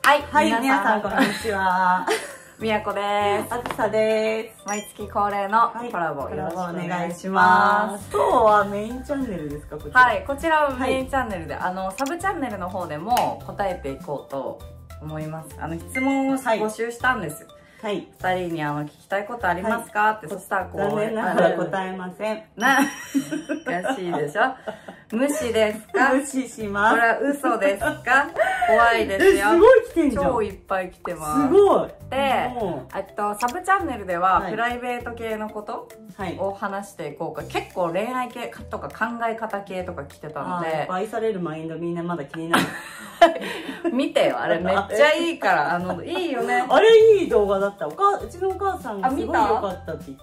はい、 はい、皆さんこんにちは。 みやこです。 あずさです。 毎月恒例のコラボ、 はい、 よろしくお願いしま。 ます今日はメインチャンネルですか、こちら。 はい、こちらはメインチャンネルで、サブチャンネルの方でも答えていこうと思います。質問を募集したんです。 はい。 二人に聞きたいことありますかって、そしたら残念ながら答えません。 難しいでしょ。無視ですか？ 無視します。 これは嘘ですか？怖いですよ。 すごい来てんじゃん。 超いっぱい来てます。 すごい。 で、サブチャンネルでは、プライベート系のことを話していこうか。結構恋愛系とか考え方系とか来てたので。 愛されるマインドみんなまだ気になる。 見てよ、あれめっちゃいいから、いいよね。 あれいい動画だった。うちのお母さんがすごい良かったって言って。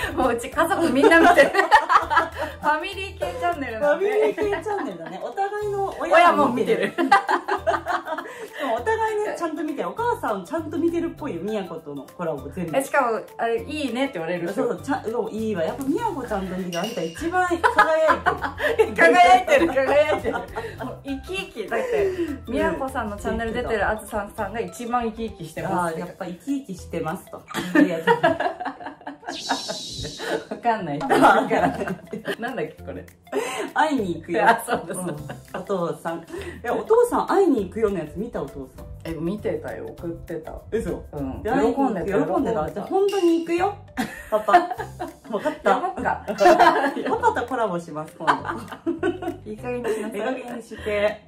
もううち家族みんな見てる。ファミリー系チャンネルなんで。 ファミリー系チャンネルだね。お互いの親も見てる。 でもお互いね、ちゃんと見て、お母さんちゃんと見てるっぽいよ、みやことのコラボ全部。 しかも、あれ、いいねって言われる。 そうそう、いいわ。やっぱみやこちゃんと見て、あんた一番輝いてる。 輝いてる、輝いてる。もう生き生き。だって、みやこさんのチャンネル出てるあずさんが一番生き生きしてます。 やっぱ生き生きしてますと。ありがとう。 わかんない。なんだっけ、これ。 会いに行くよ。 そうです。 お父さん。お父さん会いに行くよのやつ見たお父さん。 見てたよ、送ってた。 嘘。 うん。 喜んでた。じゃあ本当に行くよ。パパ。分かった。パパとコラボします、今度。 いい加減にしなさい。 いい加減にして。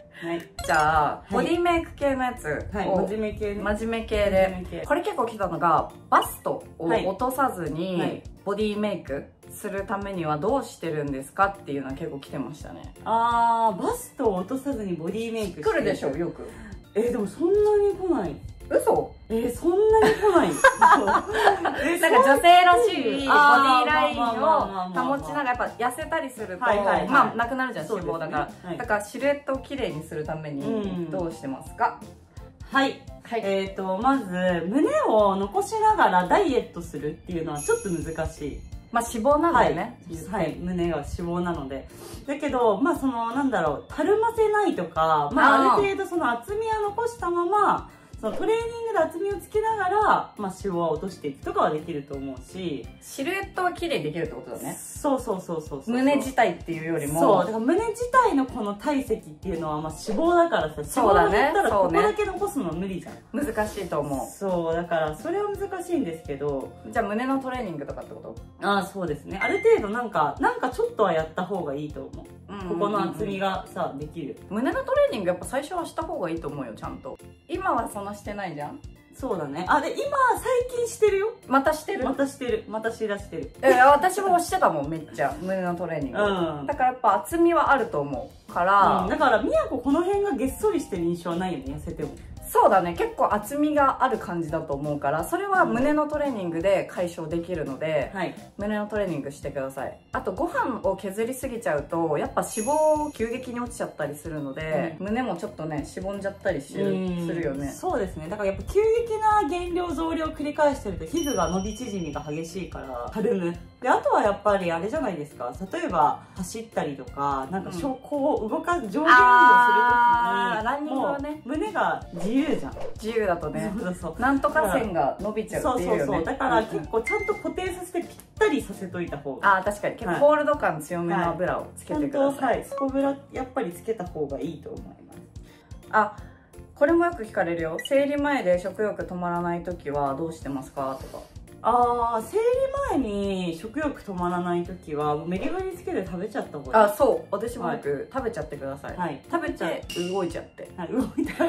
はい。 じゃあ、ボディメイク系のやつを、 真面目系ね。 真面目系で、これ結構来たのが、バストを落とさずに、ボディメイクするためにはどうしてるんですかっていうのは結構来てましたね。 バストを落とさずにボディメイク来るでしょ、よく。 でもそんなに来ない。 嘘？ そんなに来ない。 なんか女性らしいボディラインを保ちながら、やっぱ痩せたりすると、まあなくなるじゃん、脂肪だから。だからシルエットをきれいにするためにどうしてますか？ はい。まず、胸を残しながらダイエットするっていうのはちょっと難しい。 まあ脂肪なんだよね。 はい、胸が脂肪なので。だけど、まあなんだろう、たるませないとか、まあある程度その厚みは残したまま、そのトレーニングで厚みをつけながら、まあ脂肪は落としていくとかはできると思うし、 シルエットは綺麗にできるってことだね。 そう。 胸自体っていうよりも。 そう、だから胸自体のこの体積っていうのはまあ脂肪だからさ、 そうだね。 脂肪だったらここだけ残すのは無理じゃん。 難しいと思う。 そう、だからそれは難しいんですけど。 じゃあ胸のトレーニングとかってこと？ そうですね。ある程度なんかちょっとはやった方がいいと思う。ここの厚みがさ、できる。 胸のトレーニングやっぱ最初はした方がいいと思うよ、ちゃんと。今はそんなしてないじゃん？ そうだね。で、今、最近してるよ。 またしてる？ またしてる。またしだしてる。 私もしてたもん、めっちゃ。胸のトレーニング。だからやっぱ厚みはあると思うから。 だから、みやここの辺がげっそりしてる印象はないよね、痩せても。 そうだね、結構厚みがある感じだと思うから、それは胸のトレーニングで解消できるので、胸のトレーニングしてください。あとご飯を削りすぎちゃうとやっぱ脂肪急激に落ちちゃったりするので、胸もちょっとねしぼんじゃったりするよね。 そうですね。だからやっぱ急激な減量増量を繰り返してると皮膚が伸び縮みが激しいからたるむ。で、あとはやっぱりあれじゃないですか、例えば走ったりとかなんかこう上下運動するときにランニングはね、 胸が自由じゃん。 自由だとね、なんとか線が伸びちゃうっていうよね。 だから結構ちゃんと固定させてぴったりさせといた方が。 確かに結構ホールド感強めの油をつけてください。 スポブラやっぱりつけた方がいいと思います。 これもよく聞かれるよ。生理前で食欲止まらない時はどうしてますかとか。 生理前に食欲止まらない時はメリハリつけて食べちゃった方がいい。 そう、私もよく食べちゃってください。食べて動いちゃって。 動いちゃ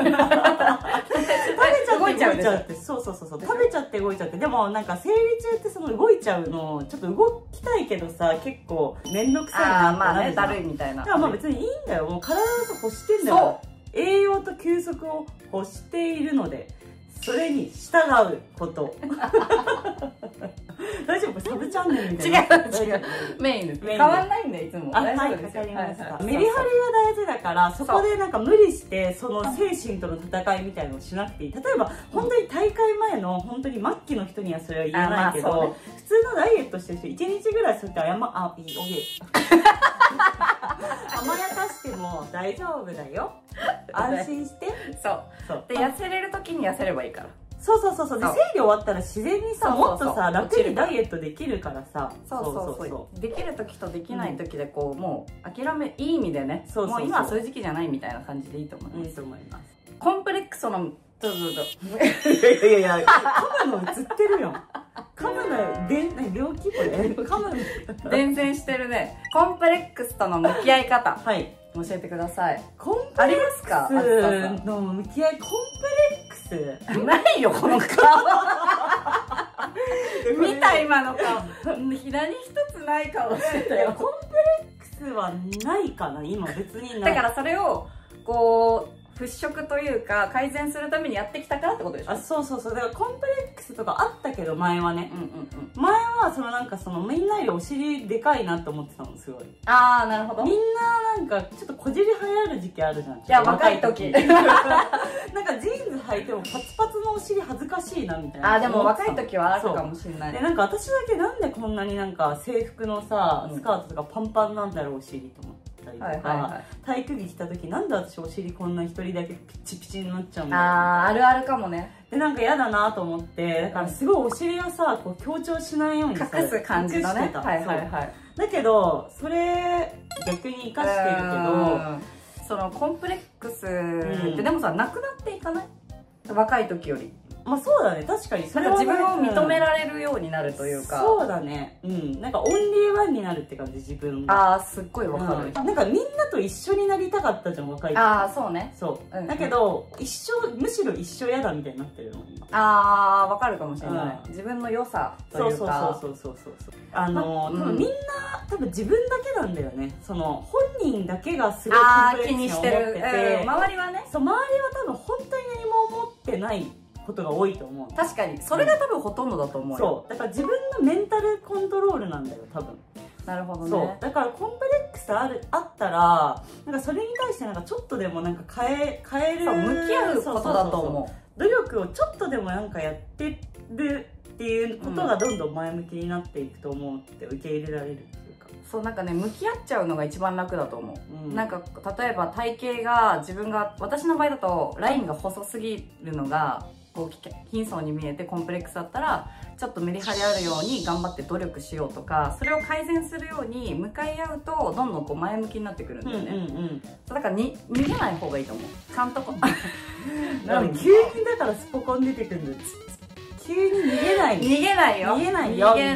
って。そう。食べちゃって動いちゃって。でもなんか生理中ってその動いちゃうのちょっと動きたいけどさ、結構めんどくさいなってなるじゃん。 だるいみたいな。 だから別にいいんだよ。もう体が欲してんだよ。栄養と休息を欲しているので、それに従うこと。 大丈夫？サブチャンネルみたいな。 違うメインです。変わんないんでいつも。 はい、わかりました。メリハリが大事だから、そこでなんか無理してその精神との戦いみたいのをしなくていい。例えば本当に大会前の本当に末期の人にはそれは言えないけど、普通のダイエットしてる人1日ぐらいそうやって甘やかしても大丈夫だよ。安心して。 そうで、痩せれる時に痩せればいいから。 そうで、生理終わったら自然にさ、もっとさ、楽にダイエットできるからさ。 そうできる時とできない時でこう、もう諦め、いい意味でね、もう今はそういう時期じゃないみたいな感じでいいと思います。 いいと思います。 コンプレックスのどうぞ。 いやカムの映ってるよ。カムの病気これ。カム伝染してるね。コンプレックスとの向き合い方。はい。教えてください。 コンプレックスの向き合い、コンプレックスないよこの顔。見た今の顔。何一つない顔してたよ。 コンプレックスはないかな今別にない。 だからそれをこう。払拭というか改善するためにやってきたからってことでしょ。 そうだからコンプレックスとかあったけど前はね、前はそのなんかそのみんなよりお尻でかいなって思ってたのすごい。 ああなるほど。 みんななんかちょっとこじり流行る時期あるじゃん。いや若い時なんかジーンズ履いてもパツパツのお尻恥ずかしいなみたいな。 あでも若い時はあるかもしれない。 でなんか私だけなんでこんなになんか制服のさスカートとかパンパンなんだろうお尻と思って。体育着着た時なんで私お尻こんな一人だけピチピチになっちゃうんだろう。 あるあるかもね。 でなんか嫌だなと思ってだからすごいお尻をさこう強調しないようにさ隠す感じのね。 だけどそれ逆に生かしてるけどそのコンプレックスってでもさなくなっていかない？若い時より。 まあそうだね、確かにそれは自分を認められるようになるというか。 そうだね、なんかオンリーワンになるって感じ自分が。ああすっごいわかる。 なんかみんなと一緒になりたかったじゃん若い時。 ああそうね。 だけどむしろ一緒やだみたいになってるの今。 ああわかるかもしれない。自分の良さというか。 そう多分みんな多分自分だけなんだよね。その本人だけがすごいコンプレックスに思ってて、 周りはね。 そう周りは多分本当に何も思ってないことが多いと思う。 確かにそれが多分ほとんどだと思うよ。 そうだから自分のメンタルコントロールなんだよ多分。 なるほどね。 そうだからコンプレックスあったらなんかそれに対してなんかちょっとでもなんか変える、 向き合うことだと思う。 努力をちょっとでもなんかやってるっていうことがどんどん前向きになっていくと思うって受け入れられるっていうか。 そうなんかね向き合っちゃうのが一番楽だと思う。なんか例えば体型が私の場合だとラインが細すぎるのがこう貧相に見えてコンプレックスだったらちょっとメリハリあるように頑張って努力しようとかそれを改善するように向かい合うとどんどんこう前向きになってくるんだよね。だから逃げない方がいいと思う。ちゃんと急にだからスポコン出てくるんです。急に逃げないよみんな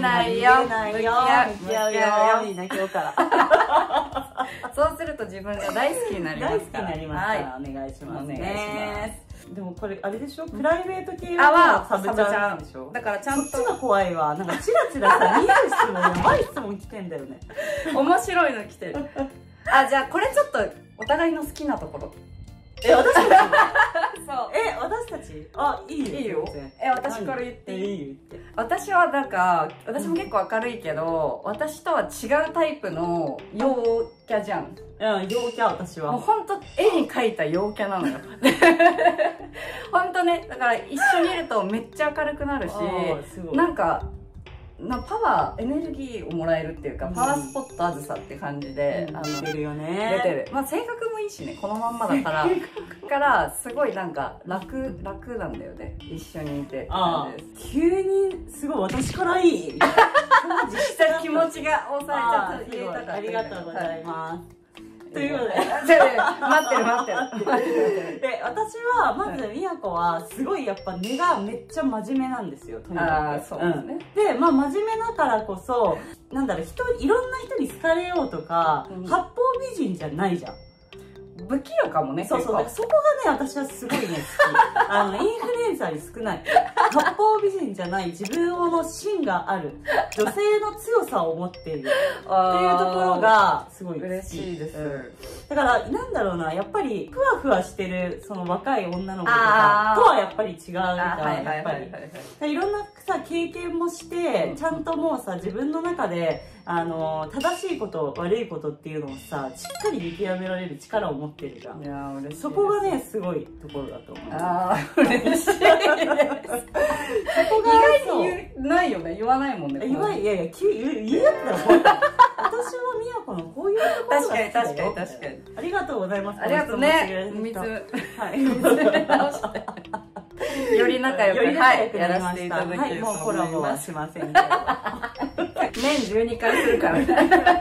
今日からそうすると自分が大好きになりますから。 大好きになりますからお願いしますね。でもこれあれでしょ、プライベート系はサブちゃんでしょ。 だからちゃんとそっちが怖いわ。なんかチラチラさ見える質問やばい質問来てんだよね。 面白いの来てる。じゃあこれちょっとお互いの好きなところ。 私たちそう私たちいいよ。 私から言っていい？ いって私はなんか私も結構明るいけど私とは違うタイプの陽キャじゃん。 陽キャ。私はもうほんと絵に描いた陽キャなのよ。ほんとね、だから一緒にいるとめっちゃ明るくなるしなんかパワーエネルギーをもらえるっていうか、パワースポットあずさって感じで出てるよね。 出てる。まあ性格もいいしね、このまんまだからすごすごいなんか楽なんだよね、一緒にいて。 急にすごい私からいい気持ちが抑えちゃった。言えたから。 ありがとうございます。ということで待ってる。 で、私はまずみやこはすごいやっぱ根がめっちゃ真面目なんですよ。とにかく。 そうですね。 で、まあ真面目だからこそなんだろう、いろんな人に好かれようとか八方美人じゃないじゃん。 不器用かもね。 そこがね私はすごいね好き。インフレンスあり少ない、八方美人じゃない自分の芯がある女性の強さを持っているっていうところがすごい嬉しいです、 だからなんだろうな、やっぱりふわふわしてるその若い女の子とかとはやっぱり違うみたいな、やっぱりいろんなさ経験もして、ちゃんともうさ自分の中で正しいこと悪いことっていうのをさしっかり見極められる力を持ってるじゃん。いや嬉しい、そこがねすごいところだと思う。 ああ嬉しいですそこが意外にないよね、言わないもんね。 いやいや言うやったら本当私はみやこのこういうところが好きだよ。確かにありがとうございます。 ありがとうね。水より仲良くやらせていただきます。 もうコラボはしませんけど年12回するからね。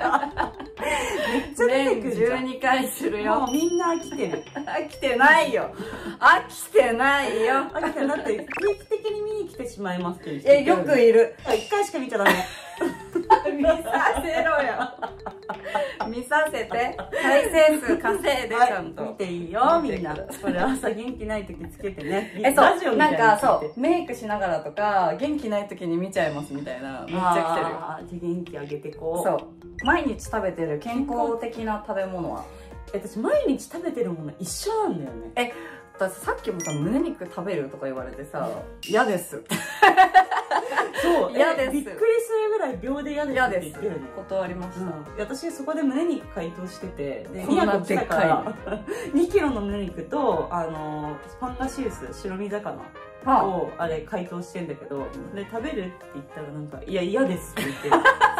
年12回するよ。 もうみんな飽きてる。 飽きてないよ。飽きてないよ。 飽きてだって定期的に見に来てしまいますっていう人。 よくいる。 1回しか見ちゃダメ。 見させろよ。見させて。再生数稼いでちゃんと。 見ていいよみんな。これ朝元気ない時つけてね。 そうなんかそうメイクしながらとか元気ない時に見ちゃいますみたいなめっちゃ来てるよ。 元気あげてこう。 そう毎日食べてる健康的な食べ物は私毎日食べてるもの一緒なんだよね。 私さっきもさ胸肉食べるとか言われてさ嫌ですそう嫌です。びっくりするぐらい秒で嫌ですって言ってるよね。 断りました。 私そこで胸肉解凍してて、で宮古来たから2キロの胸肉とパンガシウス白身魚をあれ解凍してんだけど、で食べるって言ったらなんかいや嫌ですって言って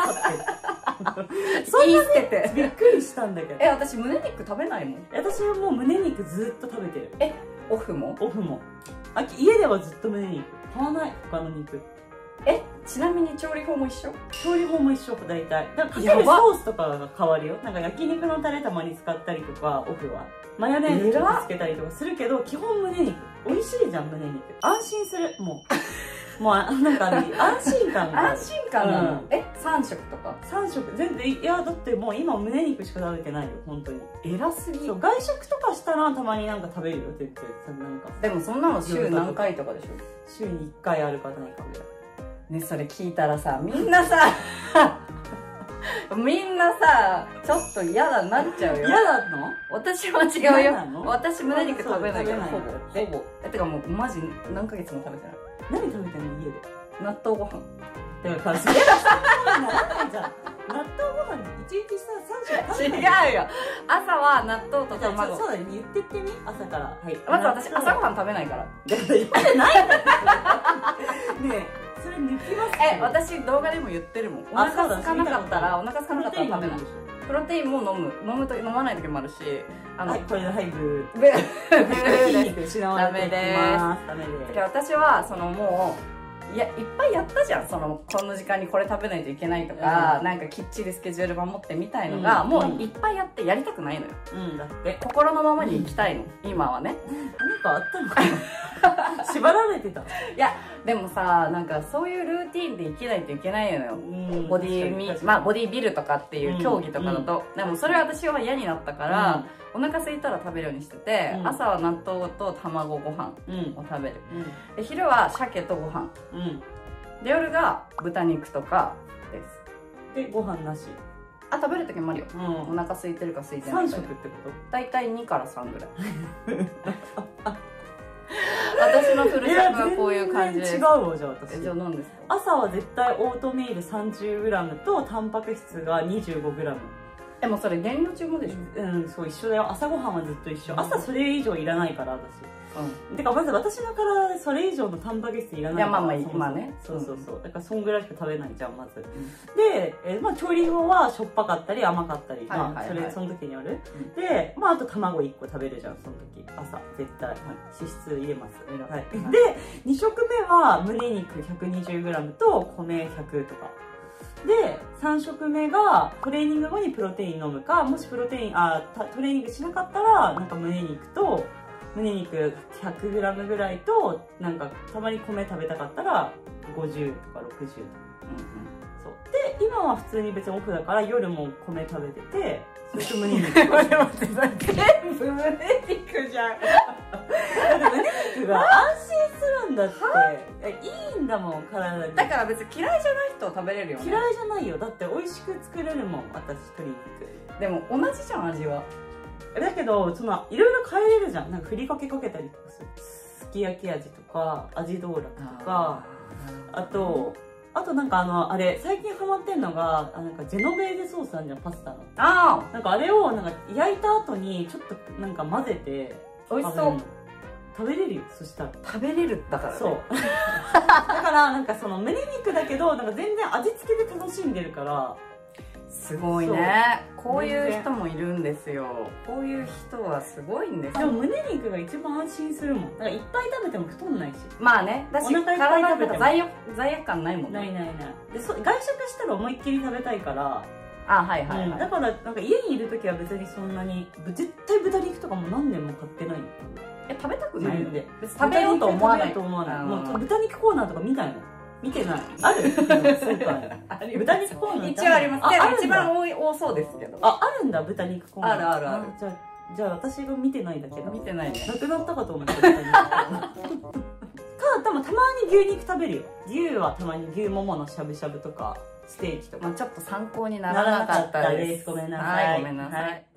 そんなねびっくりしたんだけど。 私胸肉食べないもん。 私はもう胸肉ずっと食べてる。 オフも家ではずっと胸肉買わない。他の肉ちなみに調理法も一緒？ 調理法も一緒大体。だからかけるソースとかが変わるよ。なんか焼肉のタレたまに使ったりとか、オフはマヨネーズちょっとつけたりとかするけど、基本胸肉。美味しいじゃん胸肉。安心する。もうなんかね安心感が。 安心感なの？3食とか ？3食全然。いやだってもう今胸肉しか食べてないよ本当に。 偉すぎ。 そう外食とかしたらたまになんか食べるよって言ってなんか。 でもそんなの週何回とかでしょ？ 週に1回あるかないかぐらい。 ね、それ聞いたらさみんなさちょっと嫌だなっちゃうよ。 嫌なの？ 私は違うよ。私胸肉食べないからほぼ。てかもうマジ何ヶ月も食べてない。 何食べてんの家で？ 納豆ご飯。 だからそれはならないじゃん。納豆ご飯1日さ3食食べない。違うよ。朝は納豆と卵。 そうだね、言ってってみ朝から。 まず私朝ごはん食べないから。 言ってないんだよ。ねえそれ抜きます。 私動画でも言ってるもん。お腹空かなかったら食べない。プロテインも飲まない時もあるし、 これのハイブダメです。私はもういっぱいやったじゃん。この時間にこれ食べないといけないとか、なんかきっちりスケジュール守ってみたいのがもういっぱいやってやりたくないのよ。だって心のままに生きたいの今はね。 何かあったのかな。縛られてた。いやでもさなんかそういうルーティンで生きないといけないのよ。ボディビルとかっていう競技とかだと。でもそれは私は嫌になったからお腹空いたら食べるようにしてて、朝は納豆と卵ご飯を食べる。で昼は鮭とご飯。で夜が豚肉とかです。 でご飯なし。 食べる時もあるよ。お腹空いてるか空いてないか。 3食ってこと？ 大体2から3ぐらい。私のフル食はこういう感じです。 違うわじゃあ私。 じゃあ何ですか？ 朝は絶対オートミール 30g とタンパク質が 25g。 もうそれ減量中もでしょ？ そう一緒だよ。朝ごはんはずっと一緒。朝それ以上いらないから私。てかまず私の体でそれ以上のタンパク質いらないから。 今ね。 そうだからそんぐらいしか食べないじゃんまず。で調理法はしょっぱかったり甘かったりその時による。であと卵1個食べるじゃんその時朝絶対脂質入れます。で2食目は胸肉 120g と米100とか。で3食目がトレーニング後にプロテイン飲むか、もしトレーニングしなかったらなんか胸肉 100g ぐらいとなんかたまに米食べたかったら50とか60とか。そうで今は普通に別にオフだから夜も米食べてて、それと胸肉。全部胸肉じゃん。だって胸肉が安心するんだって。いいんだもん、体に。 だから別に嫌いじゃない人は食べれるよね。 嫌いじゃないよ。だって美味しく作れるもん、私、鶏肉。 でも同じじゃん、味は。 だけど、いろいろ変えれるじゃん。なんかふりかけかけたりとかする。すき焼き味とか、味道楽とか、あとなんかあれ、最近ハマってんのが、なんかジェノベーゼソースあるじゃん、パスタの。なんかあれを、なんか焼いた後に、ちょっとなんか混ぜて、 美味しそう。 食べれるよ、そしたら。 食べれるだからね。そう。 だからなんか胸肉だけど、なんか全然味付けで楽しんでるから。 すごいね。こういう人もいるんですよ。こういう人はすごいんですよ。 でも胸肉が一番安心するもん。だからいっぱい食べても太んないし。 まあね。だし、体が罪悪感ないもんね。 ない。で、外食したら思いっきり食べたいから。 はいはい。 だからなんか家にいる時は別にそんなに、絶対豚肉とかも何年も買ってない。 食べたくないんで。 食べようと思わない。もう豚肉コーナーとか見ないの。見てない。ある？スーパーに。豚肉コーナー一応あります。一番多そうですけど。 あるんだ、豚肉コーナー。 ある。 じゃあ私が見てないだけだ。 見てないね。 なくなったかと思って。多分たまに牛肉食べるよ。牛はたまに牛もものしゃぶしゃぶとか、ステーキとか。 ちょっと参考にならなかったです。 ごめんなさい。 ごめんなさい。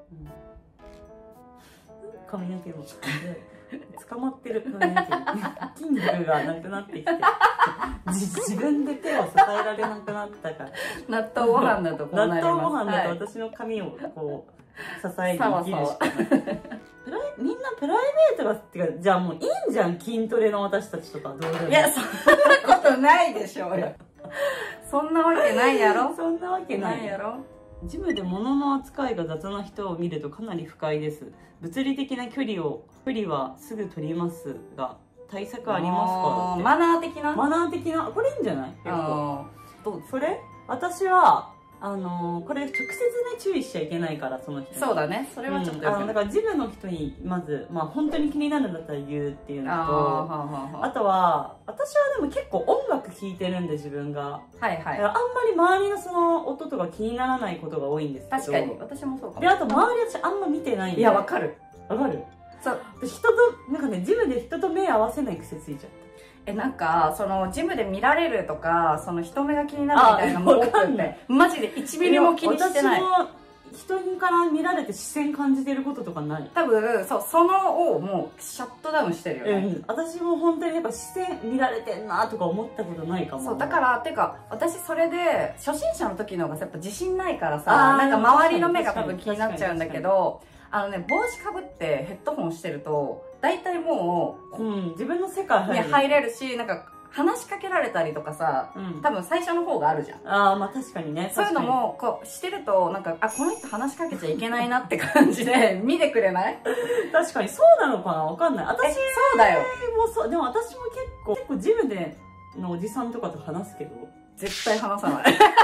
髪の毛も捕まってる髪の毛筋肉がなくなってきて自分で手を支えられなくなったから納豆ご飯だとこうなります。 納豆ご飯だと私の髪をこう支えに生きるしかないみんなプライベートがってか、じゃあもういいんじゃん、筋トレの私たちとかどうでも。 いや、そんなことないでしょうよ。そんなわけないやろ。 そんなわけないやろ。ジムで物の扱いが雑な人を見るとかなり不快です。物理的な距離はすぐ取りますが、対策ありますか？ マナー的な？ マナー的な、これいいんじゃない？結構。 どう？ それ？私は、これ直接ね、注意しちゃいけないから、その人に。 そうだね。それはちょっとよくない。 だからジムの人に、まず、本当に気になるんだったら言うっていうのと、あとは、私はでも結構音楽聴いてるんで、自分が。 はいはい。 あんまり周りのその音とか気にならないことが多いんですけど。 確かに。私もそうかも。 で、あと周り私あんま見てないんで。 いや、わかる。 わかる？そう。なんかね、ジムで人と目合わせない癖ついちゃった。 なんかジムで見られるとか、人目が気になるみたいなのも多くて、マジで1ミリも気にしてない。 私も人から見られて視線感じてることとかない。 多分そのをもうシャットダウンしてるよね。 私も本当にやっぱ視線見られてんなとか思ったことないかも。 そうだからてか私それで初心者の時の方がやっぱ自信ないからさ、なんか周りの目が多分気になっちゃうんだけど、帽子かぶってヘッドホンしてると大体もう、 自分の世界入れるし、なんか話しかけられたりとかさ、多分最初の方があるじゃん。 確かにね。 そういうのもこうしてるとなんかこの人話しかけちゃいけないなって感じで見てくれない？ 確かにそうなのかな、わかんない。私そうだよ。 でも私も結構ジムでのおじさんとかと話すけど、 絶対話さない。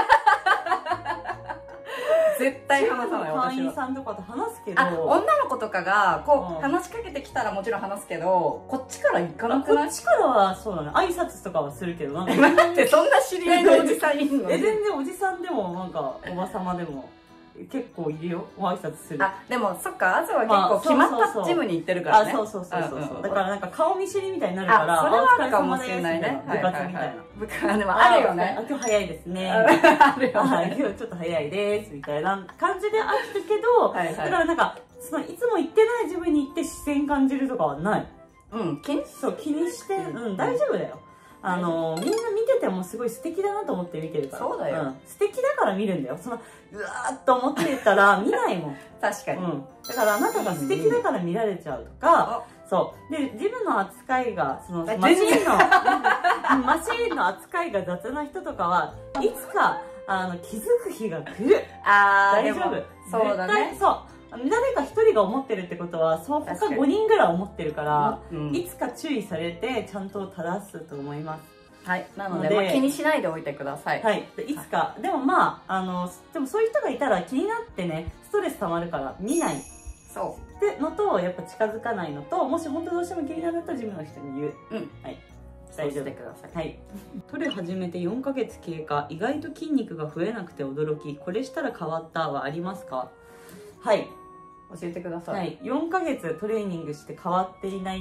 絶対話さない。 会員さんとかと話すけど、 女の子とかがこう話しかけてきたらもちろん話すけど、こっちから行かなくない？ こっちからはそうだね、挨拶とかはするけど、なんか待って、そんな知り合いのおじさんいんの？ 全然おじさんでもなんかおばさまでも結構いるよ、ご挨拶する。 でもそっか、あずは結構決まったジムに行ってるからね。 そうだからなんか顔見知りみたいになるから、 それはあるかもしれないね。 部活みたいな。 部活でもあるよね。 今日早いですね。あるよね。今日ちょっと早いですみたいな感じであるけど、だからなんかいつも行ってないジムに行って視線感じるとかはない。気にして、大丈夫だよ。みんな見ててもすごい素敵だなと思って見てるから。 そうだよ。 素敵だから見るんだよ。うわーっと思ってたら見ないもん。 確かに。 だからあなたが素敵だから見られちゃうとか、で、ジムの扱いが、マシーンの扱いが雑な人とかは、いつか、気づく日が来る。大丈夫。 そうだね。 誰か一人が思ってるってことは、他5人ぐらい思ってるから、いつか注意されて、ちゃんと正すと思います。 はい。なので、気にしないでおいてください。 はい。いつか、でもでもそういう人がいたら気になってね、ストレス溜まるから見ない。そうってのと、やっぱ近づかないのと、もし本当どうしても気になるとジムの人に言う。はい。大丈夫でください。はい。トレ始めて4ヶ月経過、意外と筋肉が増えなくて驚き、これしたら変わったはありますか？はい。 教えてください。 はい。4ヶ月トレーニングして変わっていない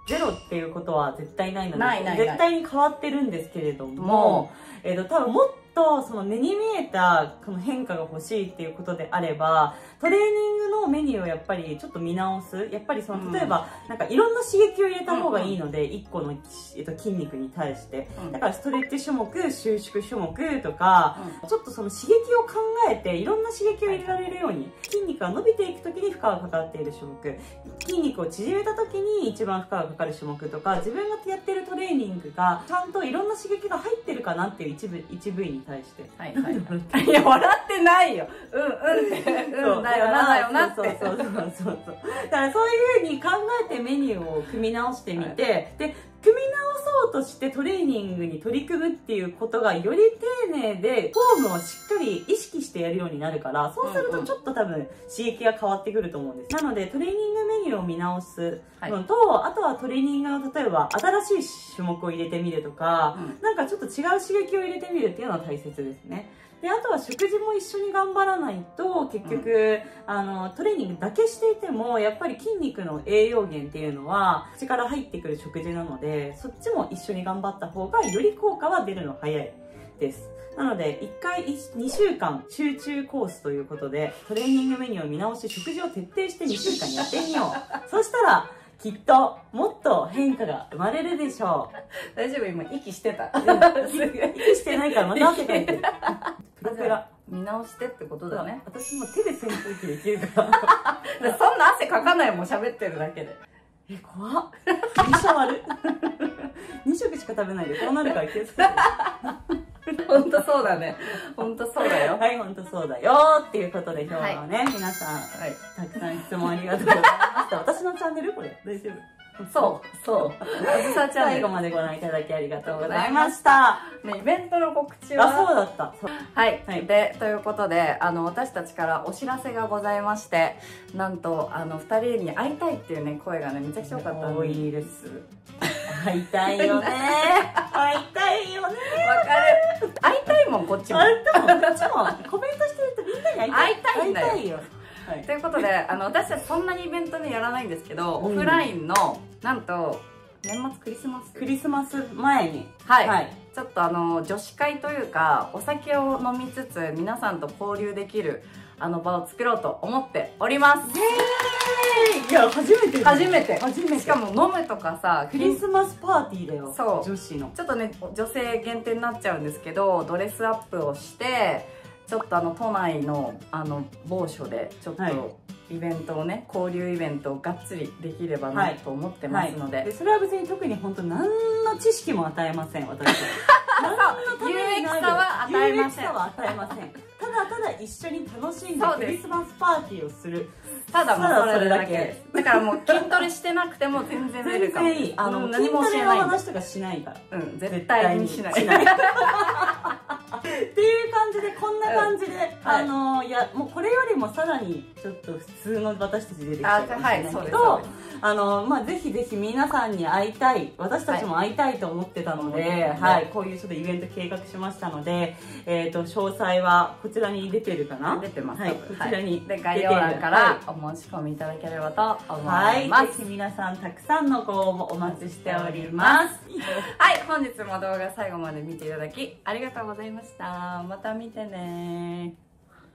ゼロっていうことは絶対ないので、 ない絶対に変わってるんですけれども、多分もっとその目に見えたこの変化が欲しいっていうことであれば、トレーニングのメニューをやっぱりちょっと見直す。やっぱりその例えばなんかいろんな刺激を入れた方がいいので、1個の筋肉に対して、だからストレッチ種目、収縮種目とか、ちょっとその刺激を考えていろんな刺激を入れられるように、筋肉が伸びていく時に負荷がかかっている種目、筋肉を縮めた時に一番負荷がかかる種目とか、自分がやってるトレーニングがちゃんといろんな刺激が入ってるかなっていう一部位に対して。 はいはい。いや、笑ってないよ。って。だよな、だよなって。そう。だからそういう風に考えてメニューを組み直してみて、で、組み直そうとしてトレーニングに取り組むっていうことがより丁寧で、フォームをしっかり意識してやるようになるから、そうするとちょっと多分刺激が変わってくると思うんです。なのでトレーニングメニューを見直すのと、あとはトレーニングの例えば新しい種目を入れてみるとか、なんかちょっと違う刺激を入れてみるっていうのは大切ですね。で、あとは食事も一緒に頑張らないと、結局、トレーニングだけしていても、やっぱり筋肉の栄養源っていうのは、口から入ってくる食事なので、そっちも一緒に頑張った方が、より効果は出るの早いです。なので、2週間集中コースということで、トレーニングメニューを見直し、食事を徹底して2週間やってみよう。そしたら、きっともっと変化が生まれるでしょう。 大丈夫？今息してた。 息してないからまた汗かいてる。プロペラ見直してってことだね。 私も手で扇風機できるから。 そんな汗かかないもん、喋ってるだけで。 怖っ。2社割る。2食しか食べないでこうなるから気をつけて。 本当そうだね。本当そうだよ。 はい、本当そうだよっていうことで今日はね、皆さん、たくさん質問ありがとうございました。私のチャンネルこれ大丈夫？ そう。あずさチャンネル。 最後までご覧いただきありがとうございました。 ね、イベントの告知は？ そうだった。 はい。で、ということで、私たちからお知らせがございまして、なんと、2人に会いたいっていうね、声がね、めちゃくちゃ多かったんで。 多いです。会いたいよね。会いたいよね。 わかる。会いたいもん、こっちも。 こっちも。コメントしてるとみんなに会いたい。 会いたいんだよ。ということで、私たちそんなにイベントねやらないんですけど、オフラインのなんと年末クリスマス前に、ちょっと女子会というか、お酒を飲みつつ皆さんと交流できる場を作ろうと思っております。 いや、初めて。 しかも飲むとかさ、 クリスマスパーティーだよ。 そう、 女子のちょっとね、女性限定になっちゃうんですけど、ドレスアップをしてちょっと都内の某所でちょっとイベントをね、交流イベントをがっつりできればなと思ってますので、 それは別に特に本当何の知識も与えません、私は。 有益さは与えません。 ただただ一緒に楽しんでクリスマスパーティーをする。 ただもうそれだけです。だからもう筋トレしてなくても全然出るかも。 全然いい。何も教えない話とかしないから。 絶対にしない。 っていう感じで、こんな感じで、もうこれよりもさらにちょっと普通の私たち出てきちゃうかもしれないけど、ぜひぜひ皆さんに会いたい、私たちも会いたいと思ってたので、こういうちょっとイベント計画しましたので、詳細はこちらに出てるかな？ 出てます。 こちらに概要欄からお申し込みいただければと思います。 ぜひ皆さんたくさんのご応募お待ちしております。 はい、本日も動画最後まで見ていただきありがとうございました。また見てね。